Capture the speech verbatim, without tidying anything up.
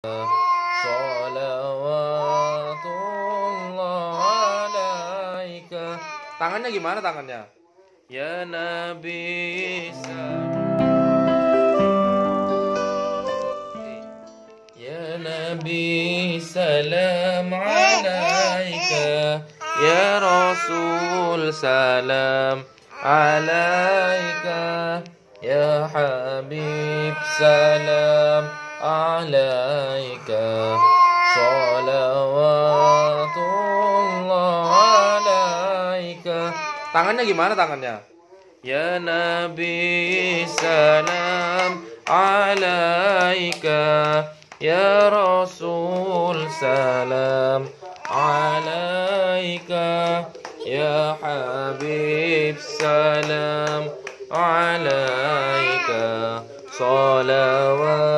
Sholawatullah alaika. Tangannya gimana tangannya? Ya Nabi Ya Nabi salam alaika. Ya Rasul salam alaika. Ya Habib salam alaika. Sholawatullah alaika. Tangannya gimana tangannya? Ya Nabi salam alaika. Ya Rasul salam alaika. Ya Habib salam alaika. Salawat